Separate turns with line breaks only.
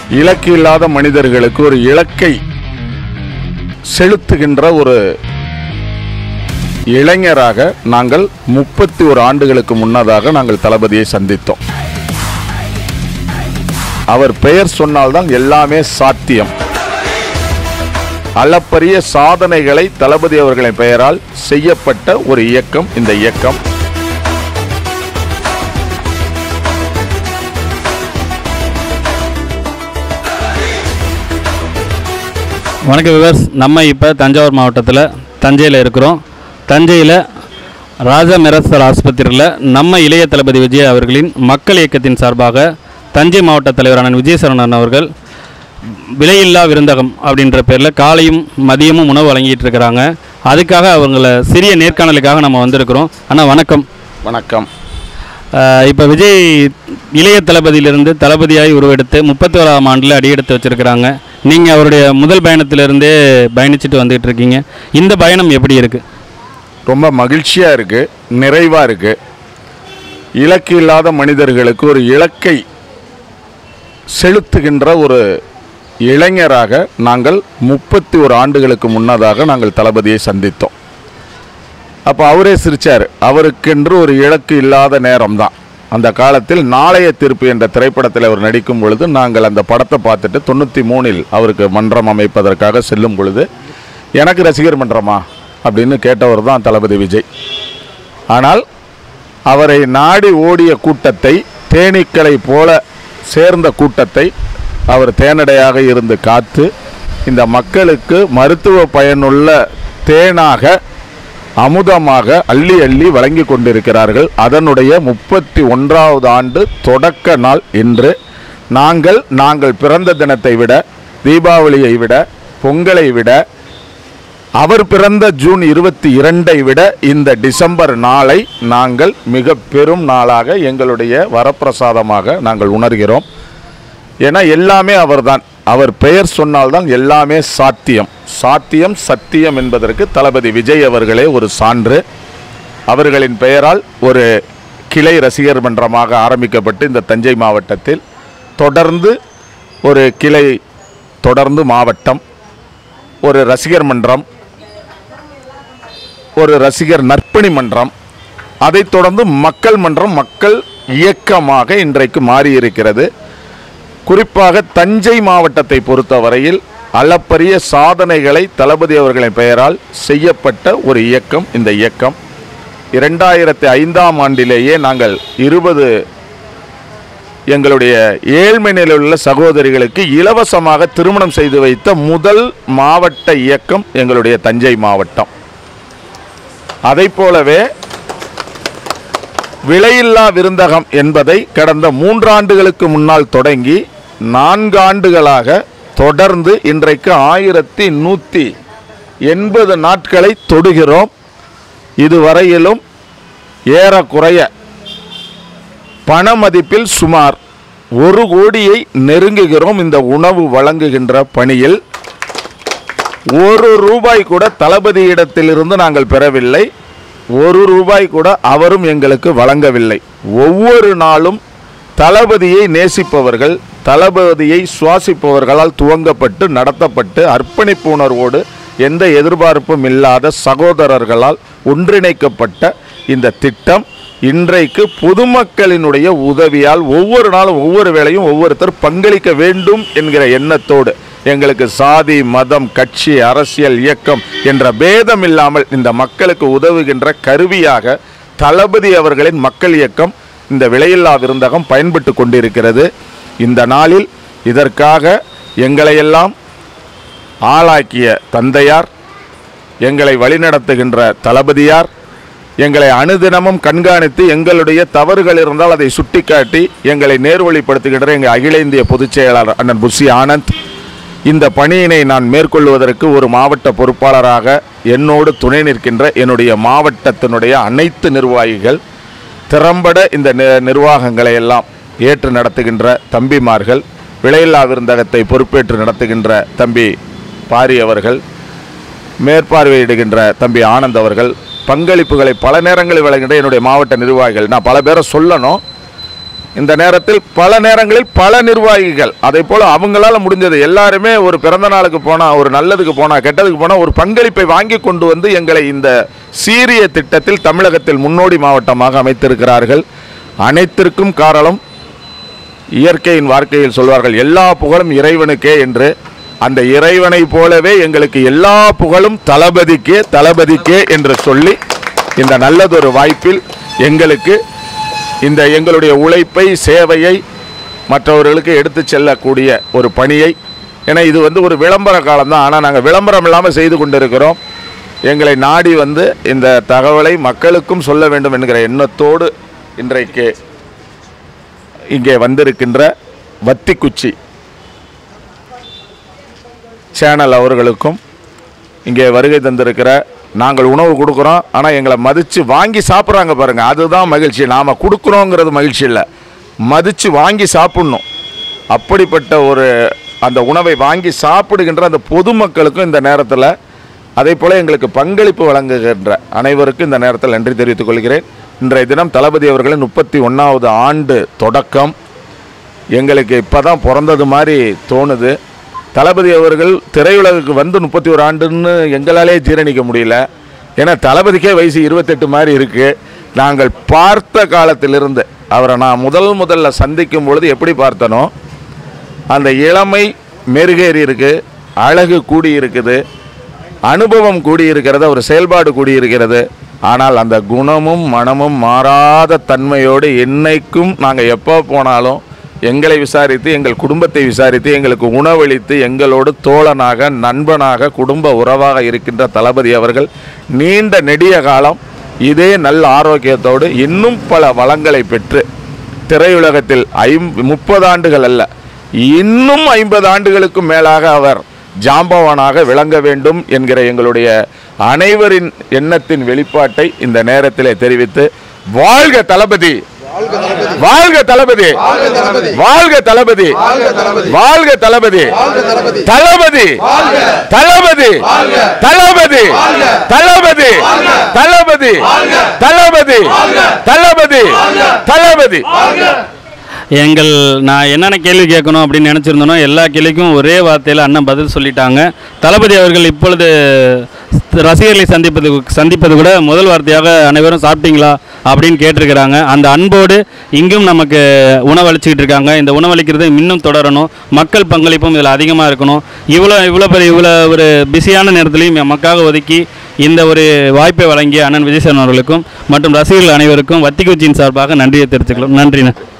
இலக்கு இல்லாத மனிதர்களுக்கு ஒரு இலக்கை செலுத்துகின்ற ஒரு இளைஞராக நாங்கள் 31 ஆண்டுகளுக்கு முன்னதாக நாங்கள் தளபதியை சந்தித்தோம். அவர் பெயர் சொன்னால்தான் எல்லாமே சாத்தியம். அளப்பரிய சாதனைகளை தளபதி அவர்களின் பெயரால் செய்யப்பட்ட ஒரு இயக்கம் இந்த இயக்கம்.
வணக்கம் விவர்ஸ், நம்ம இப்போ தஞ்சாவூர் மாவட்டத்தில் தஞ்சையில் இருக்கிறோம். தஞ்சையில் ராஜா மெரசர் ஆஸ்பத்திரியில் நம்ம இளைய தளபதி விஜய் அவர்களின் மக்கள் இயக்கத்தின் சார்பாக தஞ்சை மாவட்ட தலைவரான விஜயசரவணன் அவர்கள் விலையில்லா விருந்தகம் அப்படின்ற பேரில் காலையும் மதியமும் உணவு வழங்கிட்டு இருக்கிறாங்க. அதுக்காக அவங்கள சிறிய நேர்காணலுக்காக நம்ம வந்திருக்கிறோம். அண்ணா வணக்கம்.
வணக்கம்.
இப்போ விஜய் இளைய தளபதியிலிருந்து தளபதியாகி உருவெடுத்து 31ஆம் ஆண்டில் அடியெடுத்து வச்சுருக்கிறாங்க. நீங்கள் அவருடைய முதல் பயணத்திலிருந்தே பயணிச்சுட்டு வந்துட்டு இருக்கீங்க. இந்த பயணம் எப்படி இருக்குது?
ரொம்ப மகிழ்ச்சியாக இருக்குது, நிறைவாக இருக்குது. இலக்கு இல்லாத மனிதர்களுக்கு ஒரு இலக்கை செலுத்துகின்ற ஒரு இளைஞராக நாங்கள் 31 ஆண்டுகளுக்கு முன்னதாக நாங்கள் தளபதியை சந்தித்தோம். அப்போ அவரே சிரித்தார். அவருக்கென்று ஒரு இலக்கு இல்லாத நேரம்தான். அந்த காலத்தில் நாளைய தீர்ப்பு என்ற திரைப்படத்தில் அவர் நடிக்கும் பொழுது நாங்கள் அந்த படத்தை பார்த்துட்டு 93இல் அவருக்கு மன்றம் அமைப்பதற்காக செல்லும் பொழுது எனக்கு ரசிகர் மன்றமா அப்படின்னு கேட்டவர் தான் தளபதி விஜய். ஆனால் அவரை நாடி ஓடிய கூட்டத்தை, தேனீக்களை போல சேர்ந்த கூட்டத்தை அவர் தேனடையாக இருந்து காத்து இந்த மக்களுக்கு மருத்துவ பயனுள்ள தேனாக அமுதமாக அள்ளி அள்ளி வழங்கி கொண்டிருக்கிறார்கள். அதனுடைய 31வது ஆண்டு தொடக்க நாள் இன்று. நாங்கள் பிறந்த தினத்தை விட, தீபாவளியை விட, பொங்கலை விட, அவர் பிறந்த ஜூன் 22 விட இந்த டிசம்பர் நாளை நாங்கள் மிக பெரும் நாளாக எங்களுடைய வரப்பிரசாதமாக நாங்கள் உணர்கிறோம். ஏன்னா எல்லாமே அவர்தான். அவர் பெயர் சொன்னால்தான் எல்லாமே சாத்தியம். சாத்தியம் சத்தியம் என்பதற்கு தளபதி விஜய் அவர்களே ஒரு சான்று. அவர்களின் பெயரால் ஒரு கிளை ரசிகர் மன்றமாக ஆரம்பிக்கப்பட்டு இந்த தஞ்சை மாவட்டத்தில் தொடர்ந்து ஒரு கிளை, தொடர்ந்து மாவட்டம், ஒரு ரசிகர் மன்றம், ஒரு ரசிகர் நற்பணி மன்றம், அதைத் தொடர்ந்து மக்கள் மன்றம், மக்கள் இயக்கமாக இன்றைக்கு மாறியிருக்கிறது. குறிப்பாக தஞ்சை மாவட்டத்தை பொறுத்தவரையில் அளப்பரிய சாதனைகளை தளபதி அவர்களின் பெயரால் செய்யப்பட்ட ஒரு இயக்கம் இந்த இயக்கம். 2005ஆம் ஆண்டிலேயே நாங்கள் 20 எங்களுடைய ஏழ்மை நிலையில் உள்ள சகோதரிகளுக்கு இலவசமாக திருமணம் செய்து வைத்த முதல் மாவட்ட இயக்கம் எங்களுடைய தஞ்சை மாவட்டம். அதை போலவே விலையில்லா விருந்தகம் என்பதை கடந்த 3 ஆண்டுகளுக்கு முன்னால் தொடங்கி 4 ஆண்டுகளாக தொடர்ந்து இன்றைக்கு 1180 நாட்களை தொடுகிறோம். இதுவரையிலும் ஏறக்குறைய பண மதிப்பில் சுமார் 1 கோடியை நெருங்குகிறோம். இந்த உணவு வழங்குகின்ற பணியில் 1 ரூபாய் கூட தளபதியிடத்திலிருந்து நாங்கள் பெறவில்லை. 1 ரூபாய் கூட அவரும் எங்களுக்கு வழங்கவில்லை. ஒவ்வொரு நாளும் தளபதியை நேசிப்பவர்கள், தளபதியை சுவாசிப்பவர்களால் துவங்கப்பட்டு நடத்தப்பட்டு அர்ப்பணிப்பு உணர்வோடு எந்த எதிர்பார்ப்பும் இல்லாத சகோதரர்களால் ஒன்றிணைக்கப்பட்ட இந்த திட்டம் இன்றைக்கு பொதுமக்களினுடைய உதவியால் ஒவ்வொரு நாளும் ஒவ்வொரு வேளையும் ஒவ்வொருத்தர் பங்களிக்க வேண்டும் என்கிற எண்ணத்தோடு எங்களுக்கு சாதி, மதம், கட்சி, அரசியல் இயக்கம் என்ற பேதம் இல்லாமல் இந்த மக்களுக்கு உதவுகின்ற கருவியாக தளபதி அவர்களின் மக்கள் இயக்கம் இந்த விலையில்லா விருந்தகம் பயன்பட்டு கொண்டிருக்கிறது. இந்த நாளில் இதற்காக எங்களையெல்லாம் ஆளாக்கிய தந்தையார், எங்களை வழிநடத்துகின்ற தளபதியார், எங்களை அனுதினமும் கண்காணித்து எங்களுடைய தவறுகள் இருந்தால் அதை சுட்டிக்காட்டி எங்களை நேர்வழிப்படுத்துகின்ற எங்கள் அகில இந்திய பொதுச் செயலாளர் அண்ணன் புஷி ஆனந்த், இந்த பணியினை நான் மேற்கொள்வதற்கு ஒரு மாவட்ட பொறுப்பாளராக என்னோடு துணை நிற்கின்ற என்னுடைய மாவட்டத்தினுடைய அனைத்து நிர்வாகிகள், திறம்பட இந்த நிர்வாகங்களை எல்லாம் ஏற்று நடத்துகின்ற தம்பிமார்கள், விலையில்லா விருந்தகத்தை பொறுப்பேற்று நடத்துகின்ற தம்பி பாரி அவர்கள், மேற்பார்வையிடுகின்ற தம்பி ஆனந்த் அவர்கள், பங்களிப்புகளை பல நேரங்களில் வழங்குகின்ற என்னுடைய மாவட்ட நிர்வாகிகள், நான் பல பேரை சொல்லணும். இந்த நேரத்தில் பல நேரங்களில் பல நிர்வாகிகள் அதே போல் அவங்களால முடிஞ்சது எல்லாருமே ஒரு பிறந்த நாளுக்கு போனால், ஒரு நல்லதுக்கு போனால், கெட்டதுக்கு போனால் ஒரு பங்களிப்பை வாங்கி கொண்டு வந்து எங்களை இந்த சீரிய திட்டத்தில் தமிழகத்தில் முன்னோடி மாவட்டமாக அமைத்திருக்கிறார்கள். அனைத்திற்கும் காரணம் இயற்கையின் வாழ்க்கையில் சொல்வார்கள், எல்லா புகழும் இறைவனுக்கே என்று. அந்த இறைவனை போலவே எங்களுக்கு எல்லா புகழும் தளபதிக்கே தளபதிக்கே என்று சொல்லி இந்த நல்லதொரு வாய்ப்பில் எங்களுக்கு இந்த எங்களுடைய உழைப்பை, சேவையை மற்றவர்களுக்கு எடுத்து செல்லக்கூடிய ஒரு பணியை, ஏன்னா இது ஒரு விளம்பர காலம்தான், ஆனால் நாங்கள் விளம்பரம் இல்லாமல் செய்து கொண்டிருக்கிறோம். எங்களை நாடி இந்த தகவலை மக்களுக்கும் சொல்ல வேண்டும் என்கிற எண்ணத்தோடு இன்றைக்கு இங்கே வந்திருக்கின்ற வத்திக்குச்சி சேனல் அவர்களுக்கும், இங்கே வருகை தந்திருக்கிற, நாங்கள் உணவு கொடுக்குறோம் ஆனால் எங்களை மதித்து வாங்கி சாப்பிட்றாங்க பாருங்கள், அதுதான் மகிழ்ச்சி. நாம் கொடுக்குறோங்கிறது மகிழ்ச்சி இல்லை, மதித்து வாங்கி சாப்பிட்ணும். அப்படிப்பட்ட ஒரு அந்த உணவை வாங்கி சாப்பிடுகின்ற அந்த பொதுமக்களுக்கும் இந்த நேரத்தில், அதே போல் எங்களுக்கு பங்களிப்பு வழங்குகின்ற அனைவருக்கும் இந்த நேரத்தில் நன்றி தெரிவித்துக் கொள்கிறேன். இன்றைய தினம் தளபதி அவர்களின் 31வது ஆண்டு தொடக்கம் எங்களுக்கு இப்போ தான் பிறந்தது மாதிரி தோணுது. தளபதி அவர்கள் திரையுலகுக்கு 31 ஆண்டுன்னு எங்களாலே ஜீரணிக்க முடியல. ஏன்னா தளபதிக்கே வயசு 28 மாதிரி இருக்குது. நாங்கள் பார்த்த காலத்திலிருந்து அவரை நான் முதல்ல சந்திக்கும் பொழுது எப்படி பார்த்தனோ, அந்த இளமை மெருகேறி இருக்குது, அழகு கூடியிருக்குது, அனுபவம் கூடியிருக்கிறது, அவர் செயல்பாடு கூடியிருக்கிறது. ஆனால் அந்த குணமும் மனமும் மாறாத தன்மையோடு என்னைக்கும் நாங்கள் எப்போ போனாலும் எங்களை விசாரித்து, எங்கள் குடும்பத்தை விசாரித்து, எங்களுக்கு உணவளித்து, எங்களோடு தோழனாக, நண்பனாக, குடும்ப உறவாக இருக்கின்ற தளபதி அவர்கள் நீண்ட நெடிய காலம் இதே நல்ல ஆரோக்கியத்தோடு இன்னும் பல வளங்களை பெற்று திரையுலகத்தில் 30 ஆண்டுகள் அல்ல, இன்னும் 50 ஆண்டுகளுக்கும் மேலாக அவர் ஜாம்பவானாக விளங்க வேண்டும் என்கிற எங்களுடைய அனைவரின் எண்ணத்தின் வெளிப்பாட்டை இந்த நேரத்திலே தெரிவித்து, வாழ்க தளபதி, வாழ்க தளபதி, வாழ்க தளபதி, வாழ்க தளபதி, தளபதி, தளபதி, தளபதி, தளபதி, தளபதி, தளபதி, தளபதி, தளபதி.
நான் என்னென்ன கேள்வி கேட்கணும் அப்படின்னு நினச்சிருந்தனோ எல்லா கேள்விக்கும் ஒரே வார்த்தையில் அண்ணன் பதில் சொல்லிட்டாங்க. தளபதி அவர்கள் இப்பொழுது ரசிகர்களை சந்திப்பது கூட முதல் வார்த்தையாக அனைவரும் சாப்பிட்டீங்களா அப்படின்னு கேட்டிருக்கிறாங்க. அந்த அன்போடு இங்கும் நமக்கு உணவளிச்சிக்கிட்டு இருக்காங்க. இந்த உணவளிக்கிறது இன்னும் தொடரணும். மக்கள் பங்களிப்பும் இதில் அதிகமாக இருக்கணும். இவ்வளோ ஒரு பிஸியான நேரத்திலையும் நமக்காக ஒதுக்கி இந்த ஒரு வாய்ப்பை வழங்கிய அண்ணன் விஜய் சார் அவர்களுக்கும் மற்றும் ரசிகர்கள் அனைவருக்கும் வத்திக்குச்சியின் சார்பாக நன்றியை தெரிவித்துக்கலாம். நன்றிண்ணே.